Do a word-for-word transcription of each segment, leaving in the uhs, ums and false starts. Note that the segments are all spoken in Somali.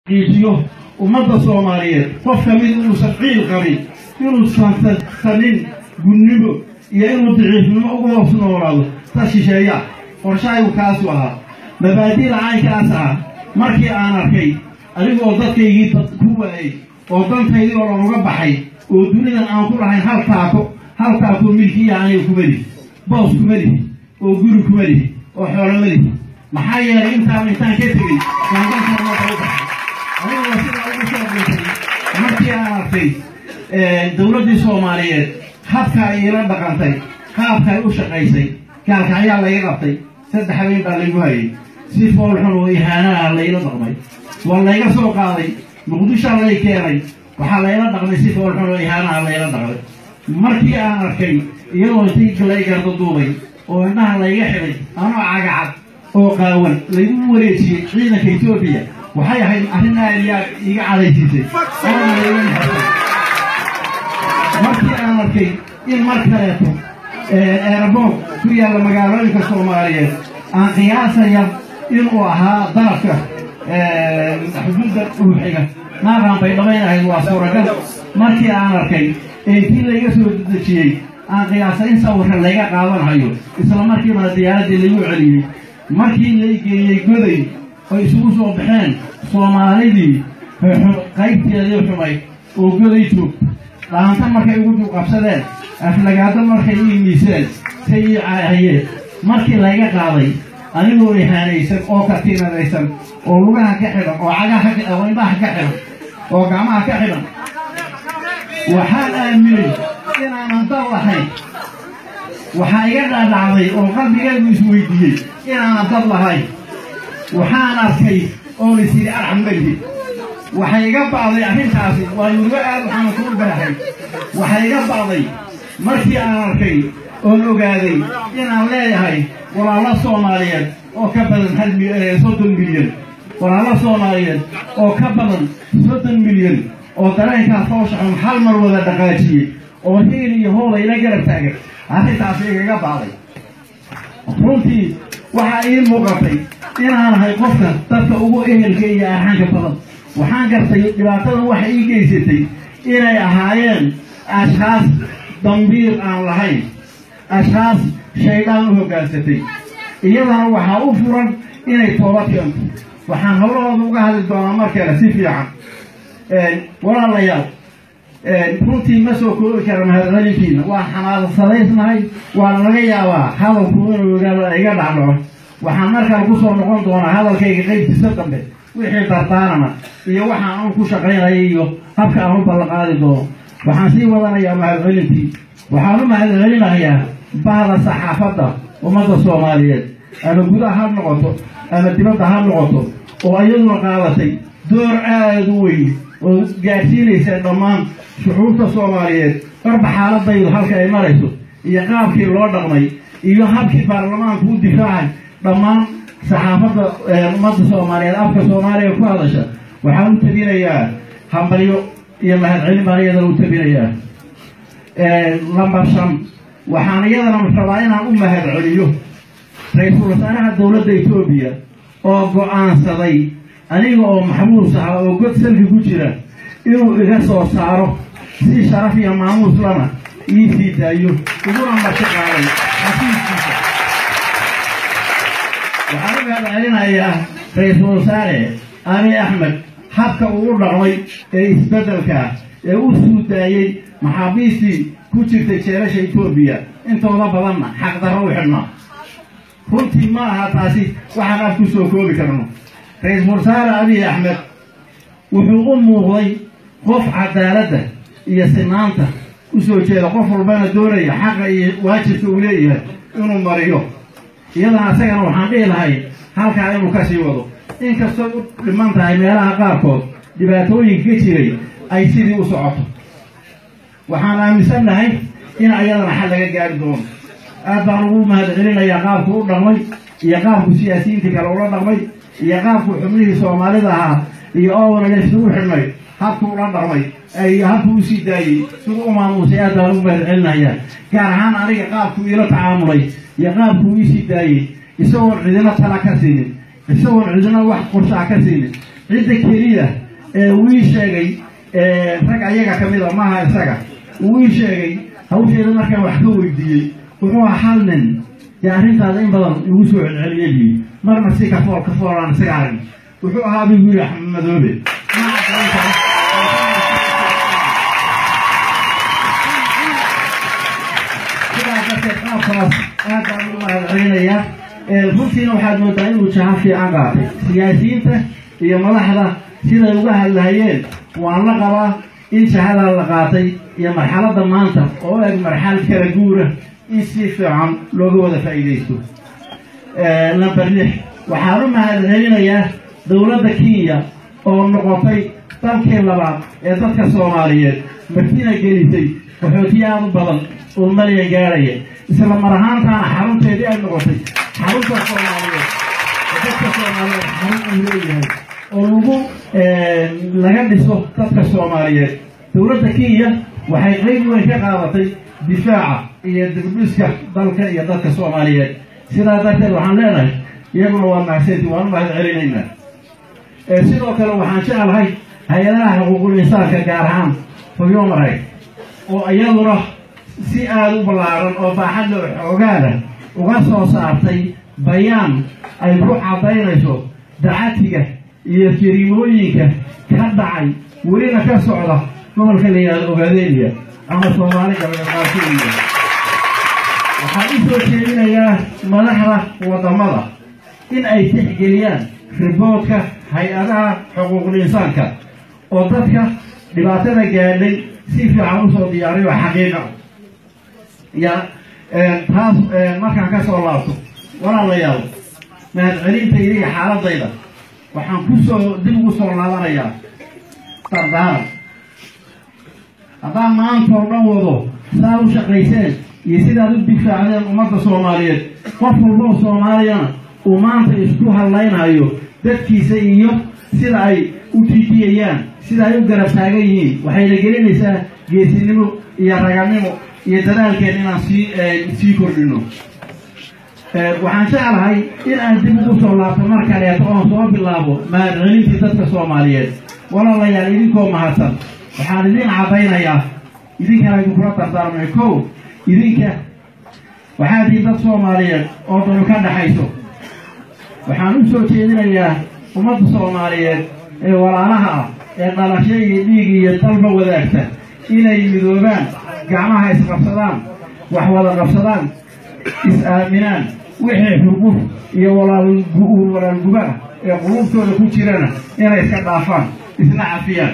يجيو ومدى الصومالية قف من إنه سبعين قريب إنه سنين جنبه يا إنه ضعيف من أقوى سنوراله تشيشيا ورشاي وكاسوها مبادئ العاي كاسها مركي أنا كي أريد وضعك يجي هو أي وضعك يجي ولا مربحي ودوني أن أقول عن هل تاكو هل تاكو ملكي يعني كمدي باص كمدي وجرو كمدي وحول مدي محيا أنت من تانكتري وعندك ما تروح أنا وصلت أول شيء مركي أنا في دولة الصومالية حتى إيران بقنتي حتى يوشك عيسي كان كعيا الله يغطي سد حبيب بالجوهري سيفور حلو إهانة الله يرضى والله يسوق علي مقدوش الله يكري وحال يرضى سيفور حلو إهانة الله يرضى مركي أنا كي يوم تيجي الله يقرض دوبي وإنها الله يحري أنا عقعد وقاون ليموريتي عينك إثيوبيا وحي حي أهلنا اللي يقعد يجي مركي أنا كي إن مركياته أربعة كريا لما قالوا لك الصومالية عن قياسا يا إنه ها ضرفة حدود الوحية ما كان بيننا هاي الواسورة مركي أنا كي كل يسوي الشيء عن قياسا إن سووا حلقة قاون هايو إسلام مركي ما الديانة اللي يعلي مركي اللي يقولي ويسووا صبحين صومالي قيد يلي حماي وقولي شوف لأنت مركي يقولوا قبسدين أفلاقات مركي يميسين سيء عاهية مركي لاقى قاضي أنا لو ريحانيسن أو كتير ريسن أو لغة كحرة أو عجا حك أو إنباح كحرة أو جماعة كحرة وحال أمري إن أنا نطلع هاي وحاجات العظيم أو قلبي قلبي سويدي إن أنا نطلع هاي وحال أركي أو نسير أرحم بيتي وحاجات بعضي عشان تعرفي ويروح محمد كل بلحي وحاجات بعضي مركي أنا أركي أو قاعدي إن الله هاي ولا صوماليا أو كبر هل صوت مليون ولا صوماليا أو كبر صوت مليون أو ترى كافوش عن حل مرة دقائق أو هيني هو إلى جرب تاجر هذي تعطيه جاب علي فرنتي وحاين مقطعي إن أنا هاي قفنا تبقوا إيه الجيء حاجة فضل وحاجة في جباتنا وحي جيستي إلى هايين أشخاص ضمير عن الهاي أشخاص شيطان هو جالستي إيضا وحاو فرن إني طولتهم وحان هولا وضوغا هذا الدوام مركز سيفيعا ولا الليال runtii ma soo koobi karan hadalkiina waa xamaal saleysnahay waa laga yaabaa hadalku inuu iga dhacdo waxaan markaa ku soo noqon doonaa hadalkayga qaybtiisa dambe wixii dardaarana iyo waxaan aan ku shaqaynayay iyo habka aan u ballanqaadi doono waxaan sii wadanayaa mahadcelintii waxaan u mahadcelinayaa bahda saxaafadda ummadda Soomaaliyeed ama gudaha ha noqoto ama dibadda ha noqoto oo ayaduna qaadatay door aad u weyn oo gaarsiinaysa dhammaan shucuurta Soomaaliyeed qarba xaaladaydu halka ay marayso iyo qaabkii loo dhaqmay iyo habkii baarlamaanku u difaacay dhammaan saxaafadda ummadda Soomaaliyeed afka Soomaaliya ku hadasha waxaan u tabinayaa hambalyo iyo mahadcelin baan iyadana u tabinayaa lambar shan waxaan iyadana rabaa inaan u mahadceliyo ra'iisul wasaaraha dowladda Itoobiya oo go'aansaday aniga oo maxbuus ah oo god salki ku jira inuu iga soo saaro si sharaf iyo maamuus lana ii sii daayo uguna martiqaaday xafiiskiisa waxaan u mahadcelinayaa ra'iisul wasaare Abiy Ahmed habka ugu dhaqmay ee isbeddelka ee u suu daayay maxaabiistii ku jirtay jeelasha Itoobiya intooda badanna xaq darro u xidhnaa runtii ma aha taasi waxaan af ku soo koobi karno ra'iisul wasaare Abiy Ahmed wuxuu u muuqday qof cadaaladda iyo sinaanta u soo jeeda qof walbana doonaya xaqa iyo waajibka uu leeyahay inuu mariyo iyadana asagana waxaan dhihi lahay halkaa inuu ka sii wado inkastoo u dhiman tahay meelaha qaarkood dhibaatooyinka ka jiray ay sidii u socoto waxaan aaminsannahay in ayadana xal laga gaari doono aad baan ugu mahadcelinayaa qaabku u dhaqmay iyo qaabku siyaasiyiintii kale ula dhaqmay iyo qaabku xubnihii Soomaalida ahaa iyo oona isugu xidhnay habku ula dhaqmay ay habku u sii daayay sidoo u maamuusay aad baan ugu mahadcelinayaa gaar ahaan aniga qaabku ila tacaamulay iyo qaabku u sii daayay isagoo cidina tala ka siinin isagoo cidina wax qorshaha ka siinin cidda keliya ee wii sheegay rag ayaga ka mid a maaha isaga wii sheegay hawsheeda markaan wax ka weydiiyey wuxuu ahaa hal nin dee arrintaada in badan igu soo celceliyey marna si kafool kafoolaan isaga arag wuxuu ahaa buu yidhi axmed madoobe sidaa darteed qaabkaas aad baan ugu mahadcelinayaa runtiina waxaad moodaa inuu jahan fiican qaatay siyaasiyiinta iyo madaxda siday uga hadlahayeen waan la qabaa in jahadaa la qaatay iyo marxaladda maanta oo eg marxalad kala guura in si fiican looga wada faa'iidaysto number lix waxaan u mahadcelinayaa dowladda Kenya oo noqotay dalkii labaad ee dadka Soomaaliyeed martina gelisay qaxootiyaal badan oo malaya gaaraya isla mar ahaantaana xarunteedii ay noqotay xarunta Soomaaliyeed dadka Soomaaliyeed xarun u leeyahay oo lagu laga dhiso dadka Soomaaliyeed dowladda Kenya waxay qayb weyn ka qaadatay difaaca iyo dibdhiska dalka iyo dadka Soomaaliyeed sidaa darteed waxaan leenahay iyaguna waa mahadsanti waan u mahadcelinaynaa sidoo kale waxaan jeclahay hay-adaha xuquuqul insaanka gaar ahaan human rights oo iyaduna si aada u ballaaran oo baaxad leh xoogaada uga soo saartay bayaan ay ku cadaynayso dacatiga iyo jariimooyinka ka dhacay welina ka socda gobolka la yidhahdo Ogaadeniya ama Soomaali galbeed waxaan u soo jeedinayaa madaxda wadamada in ay tixgeliyaan riboodka hay-adaha xuquuqul insaanka oo dadka dhibaatada gaadhay si fiican usoo diyaariyo xaqiiqa ya taas markaan ka soo laabto walaalayaal mahadcelintayda iyo xaaladayda waxaan kusoo dib ugu soo laabanayaa dardaaran haddaan maanta oo dhan wado saa u shaqayseen iyo sidaad u difaacdeen ummadda Soomaaliyeed qof walba oo Soomaaliyana uu maanta isku hadlaynayo dadkiisa iyo sida ay u tiitiyayaan sida ay u garab taagan yihiin waxayna gelinaysaa geesinimo iyo raganimo iyo dadaalkeen inaan sii sii kordhino waxaan jeclahay in aan dib ugu soo laabto mar kaleeto oon soo bilaabo mahadcelintii dadka Soomaaliyeed walaalayaal idinkoo mahadsan waxaan idin cadaynayaa idinkana idinkula dardaarmay kow idinka waxaad tihiin dad Soomaaliyeed oo dal ka dhaxayso waxaan u soo jeedinayaa ummadda Soomaaliyeed ee walaalaha ah ee dhalasho iyo dhiig iyo dalba wadaagta inay midoobaan gacmaha isqabsadaan wax wada qabsadaan is-aaminaan wixii xurguf iyo walaalguba ee qulubtooda ku jirana inay iska dhaafaan isna cafiyaan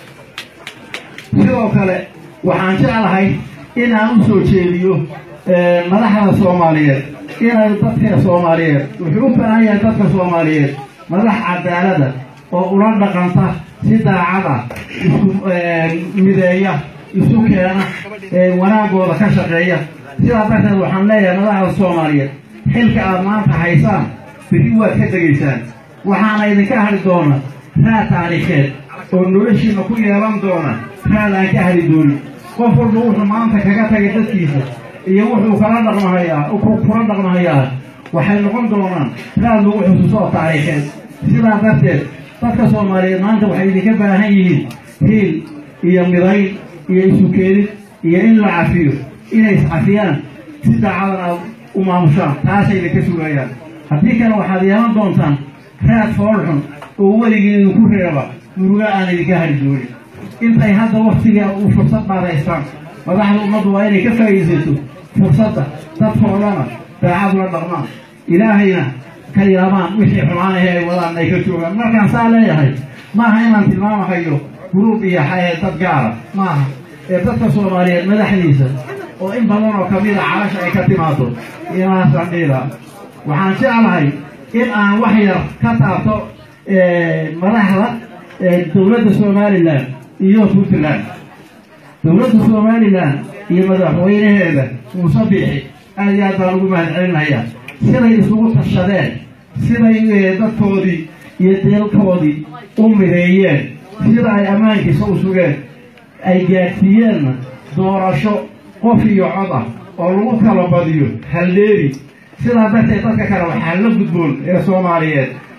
sidoo kale waxaan jeclahay in aan u soo jeediyo madaxda Soomaaliyeed inay dadka Soomaaliyeed wuxuu u baahan yahay dadka Soomaaliyeed madax cadaalada oo ula dhaqanta si daacad ah isku mideeya isu keena wanaagooda ka shaqeeya sidaa darteed waxaan leeyahay madaxda Soomaaliyeed xilka aad maanta haysaan beri waad ka degaysaan waxaana idinka hari doona raad taariikheed oo noloshiina ku yeelan doona raad aan ka hari doonin qof walba wuxuu maanta kaga tagay dadkiisa iyo wuxuu kala dhaqmahayaa kula dhaqmahayaa waxay noqon doonaan raad lagu xusuuso taariikheed sidaa darteed dadka Soomaaliyeed maanta waxay idinka baahan yihiin hiil iyo midayn iyo isu keenid iyo in la cafiyo inay iscafiyaan si daacad ah u maamushaan taasay idinka sugayaan haddii kale waxaad yeelan doontaan raad foolxun oo weligii idinku reeba muruga aan idinka hari doonin intay hadda waktiga u fursad baadaystaan madaxda ummaddu waa inay ka faa'iidaysato fursadda dadkoodana daacad la dhaqmaan ilaahayna ka yaabaan wixii xumaanahe ay wadaan ay ka joogaan markaan saa leeyahay maaha inaan tilmaamahayo guruub iyo dad gaara maaha ee dadka Soomaaliyeed madaxdiisa oo in badan oo kamid ah calasha ay ka timaado inaasaan dhiila waxaan jeclahay in aan wax yar ka taabto madaxda dowladda Somaliland iyo Puntland dowladda Somaliland iyo madaxweynaheeda Muuse Biixi aad iyo aad baan ugu mahadcelinayaa siday isugu tashadeen siday dadkoodii iyo deelkoodii u mideeyeen sida ay ammaankiisa u sugeen ay gaadsiiyeen doorasho qof iyo cod ah oo lagu kala badiyo halleeri sidaa darteed dadka kale waxaa la gudboon ee Soomaaliyeed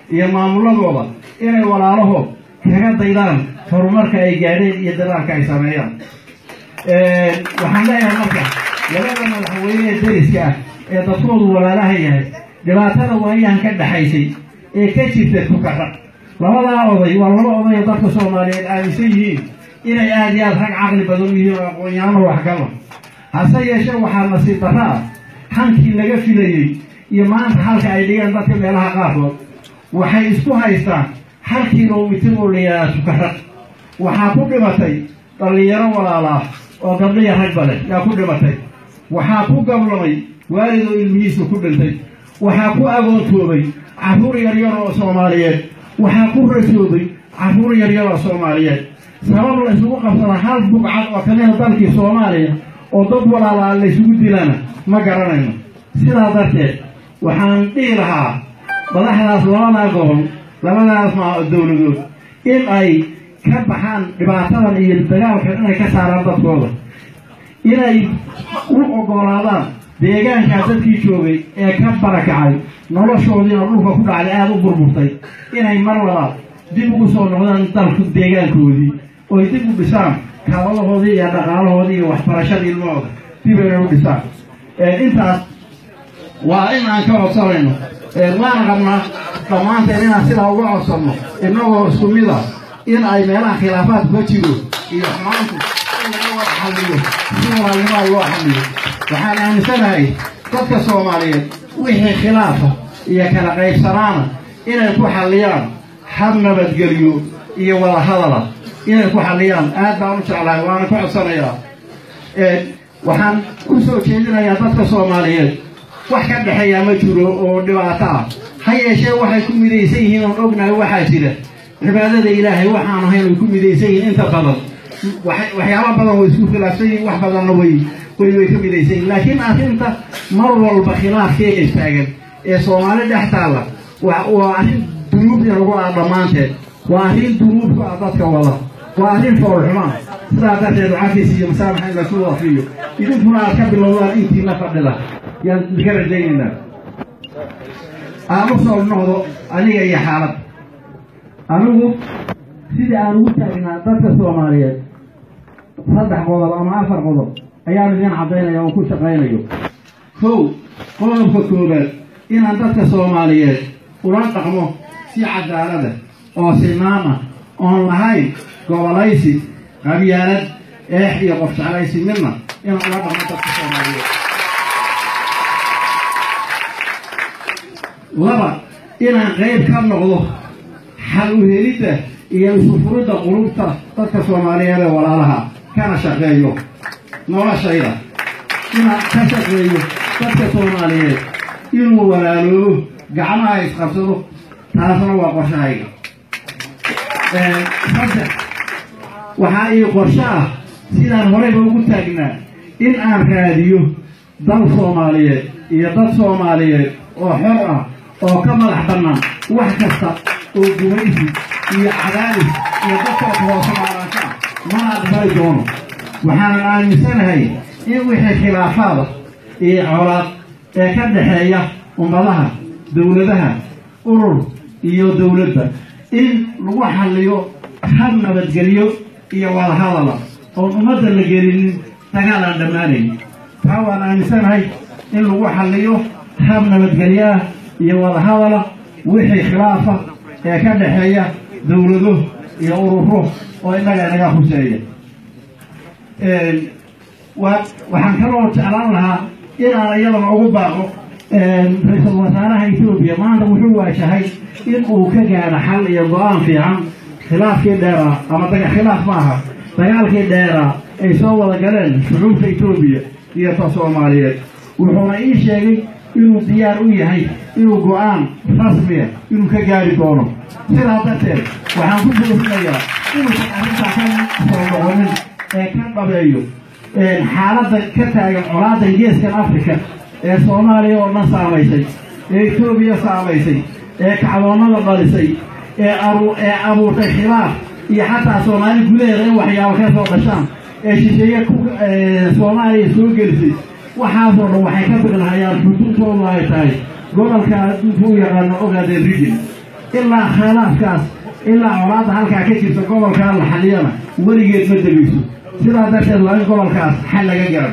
iyo maamuladooda inay walaalahood kaga daydaan horumarka ay gaadheen iyo dadaalka ay sameeyaan. waxaan leeyahay marka labada madaxweyne ee deriska ah ee dadkoodu walaalaha yahay dhibaatada waayahan ka dhaxaysay ee ka jirta tukarraq labadaa oday waa laba oday oo dadka Soomaaliyeed aaminsan yihiin inay aad iyo aad rag caqli badan yihiin oo aqoon-yahano waxgala hase yeeshee waxaa nasiib darro ah hankii laga filayey iyo maanta halka ay dhigeen dadka meelaha qaarkood waxay isku haystaan hal kiiloomitir oo la yidhaahdo tukarraq waxaa ku dhimatay dhallinyaro walaalaa oo gabdhiya ragba leh yaa ku dhimatay waxaa ku gablamay waalid oo ilmihiisa ku dhintay waxaa ku agoontoobay carruur yaryar oo Soomaaliyeed waxaa ku rajoobay carruur yaryar oo Soomaaliyeed sabab la isugu qabsada hal buqcad oo kamida dalkii Soomaaliya oo dad walaalaa la isugu dilana ma garanayno. sidaa darteed waxaan dhihi lahaa madaxdaas labadaa gobol labadaas dowladood in ay ka baxaan dhibaatadan iyo dagaalka inay ka saaraan dadkooda inay u oggolaadaan deegaankaa dadkii joogay ee ka barakacay noloshoodiina dhulka ku dhacday aada u burburtay inay mar labaad dib ugu soo noqdaan dalku deegaankoodii oy dib u dhisaan kaabadahoodii iyo dhaqaalahoodii iyo waxbarashadii ilmahooda dib inay u dhisaan. intaas waa in aan ka codsanayno waan qabnaa dhammaanteen inaan sidaa uga codsanno innagoo isku mid ah in ay meelaha khilaafaadku ka jiro iyo xumaantu in laga wada xalliyo si walaalnimaa loo xalliyo. waxaan aaminsanahay dadka Soomaaliyeed wixii khilaafa iyo kala qaybsanaana inay ku xalliyaan hab nabadgelyo iyo wada hadala inay ku xalliyaan aad baan u jeclahay waana ka codsanayaa. waxaan ku soo jeedinayaa dadka Soomaaliyeed wax ka dhexeeya ma jiro oo dhibaato ah ha yeeshee waxay ku midaysan yihiin oon ognahay waxaa jira cibaadada ilaahay waxaan ahayn way ku midaysan yihiin inta badan waxyaaba badan way isku khilaafsan yihiin wax badanna way way way ka midaysan yihiin laakiin arrinta mar walba khilaafkeeda taagan ee Soomaali dhex taalla waa arrin dunuubta lagu ah dhammaanteed waa arrin dunuubka ah dadka wada waa arrin foolxumaan. sidaa darteed cafiis iyo masaamaxa in la soo wafiyo idinkuna aad ka bilowdaan intii la fadhida yaan idinka rajaynaynaa. aan u soo noqdo aniga iyo xaalad anigu sidii aan ugu taagnaa dadka Soomaaliyeed saddex qodob ama afar qodob ayaan idin caddaynaya oo ku shaqaynayo. kow qodobka koowaad inaan dadka Soomaaliyeed ula dhaqmo si cadaalada oo sinaan ah oon lahayn gobolaysi qabyaalad eex iyo qof jeclaysi midna inaan ula dhaqmo dadka Soomaaliyeed. laba inaan qayb ka noqdo xal u helidda iyo isu furidda qulubta dadka Soomaaliyeed ee walaalaha kana shaqeeyo noloshayda inaan ka shaqeeyo dadka Soomaaliyeed inuu walaaloobo gacmaha isqabsado taasna waa qorshahayga. saddex waxaa ii qorsho ah sidaan horeyba ugu taagnaa in aan raadiyo dal Soomaaliyeed iyo dad Soomaaliyeed oo xor ah oo ka madax bannaan wax kasta oo gumaysi iyo cadaadis iyo dadka hoosamaaraasha ma aqbali doono. waxaan aaminsanahay in wixii khilaafaada iyo colaad ee ka dhexeeya ummadaha dowladaha urur iyo dowladda in lagu xalliyo hab nabadgelyo iyo wada hadala oon ummadda la gelinin dagaal aan dhammaanayn. taa waan aaminsanahay in lagu xalliyo hab nabadgelyo ah iyo wada hadala wixii khilaafa ee ka dhexeeya dowlado iyo ururo oo innaga inaga huseeya. waxaan kaloo jeclaan lahaa inaan iyadana ugu baaqo ra-iisul wasaaraha Itoobiya maanta wuxuu waajahay in uu ka gaadho xal iyo go-aan fiican khilaafkii dheeraa ama daga khilaaf maaha dagaalkii dheeraa ay soo wada galeen shucuubta Itoobiya iyo ta Soomaaliyeed. wuxuuna ii sheegay inuu diyaar u yahay inuu go-aan rasmiya inuu ka gaari doono. sidaa darteed waxaan ku boosinayaa inuusan arrintaa ka soo noqonin ee ka dhabeeyo xaaladda ka taagan colaadda geeskan Afrika ee Soomaaliya oo dhan saamaysay ee Itoobiya saamaysay ee kacdoonnada dhalisay ee ee abuurtay khilaaf iyo xataa Soomaali gudaheeda in waxyaabo ka soo dhashaan ee shisheeye ku Soomaaliya soo gelisay waxaasoo dhan waxay ka biqnahayaan xuduudtoodu ay tahay gobolka adduunka u yaqaano Ogaden region إلا خلاص كاس إلا أولاد هالك كتير تقول كان حاليا وريجت مدرسو سيدا درس الله يقول كاس حل جرب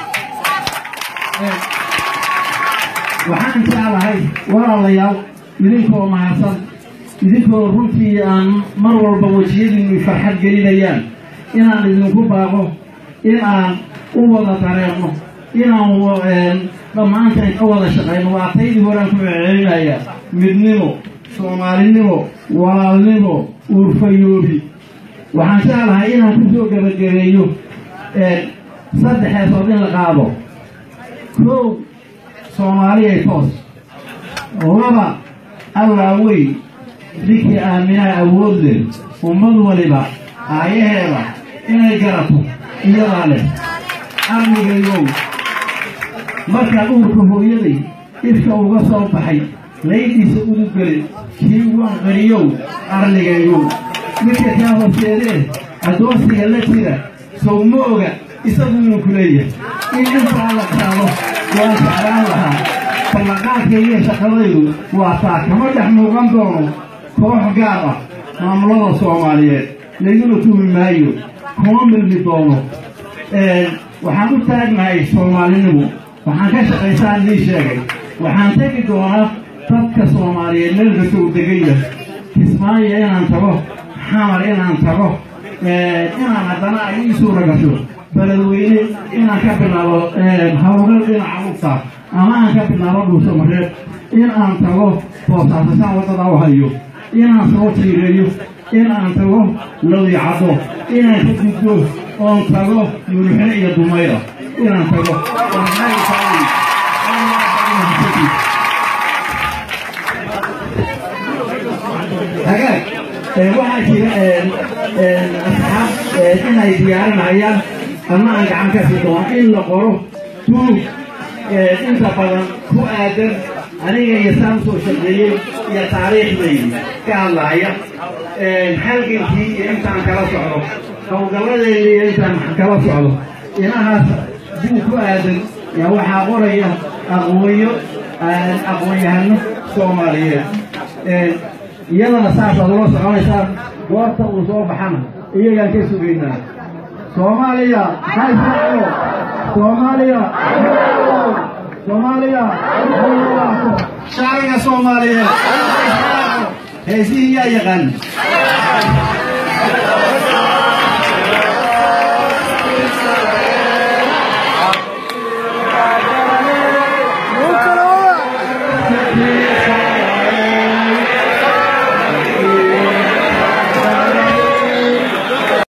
وحن تعالى هاي ولا ليال يدينكو مع صد يدينكو رنتي أن مرور بوجهين من فرحة جليليان إن أن يدينكو باغو إن أن أول طريقه إن هو لما أنت أول شيء وعطيه ولا كمعينايا مدنمو سومالينمو walaalnimo uurfayoobi waxaan jeclahay inaan ku soo gabagabeeyo saddexaas oo in la qaado kow Soomaaliya toos laba allaawey dikii aaminaa awood leh ummad waliba aayaheeda inay garato iyadaa leh amnigayow markaa uurka hooyaday ifka uga soo baxay laydiisa uduggelin kii waan qariyow arligayow midka kaa hooseedee addoonsiga la jira sow ma oga isagu inuu ku leeyahay in intaa la qaado waan jeclaan lahaa ballanqaadkaygiyo shaqadaydu waa taa kama dhex muuqan doono koox gaar ah maamulada Soomaaliyeed layguna tuumi maayo kuma milmi doono waxaan u taagnahay Soomaalinimo waxaan ka shaqaysaa lii sheegay waxaan tegi doonaa dadka Soomaaliyeed meel kasta uu degan yahay Kismaayo inaan tago xamar inaan tago inaan haddana ay ii suura gasho beledweyne inaan ka bilaabo hawlgal dhinaca lugta ama aan ka bilaabo Dhuusamareeb in aan tago Boosaasan wadada u hayo inaan soo tiireeyo in aan tago Lowicado inaan ka gudbo oon tago Murxine iyo Dumayra inaan tago هاي واحد أصحاب إنها يديار معيان أما أنك عم كسيطون إلا قروه تو إنت فضل هو آدم أنا يسامسو شغلين يا تاريخ مين كالله يا الحلقة في إنت عن كلا صعلو أو قبل اللي إنت عن كلا صعلو إنها جو آدم يا وحاقوريا أقوية أقوية هنو سومالية iyadana saas aad loo soconaysaa goorta uu soo baxana iyagaan ka sugaynaa Soomaaliya hayso Soomaaliya Soomaaliya shacabka Soomaaliyeed heesihiya yaqaan